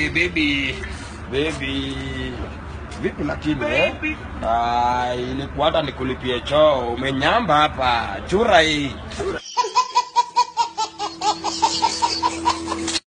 baby. Vipi lakini ilikuwa hata nikulipie choo. Umenyamba hapa. Chura hii.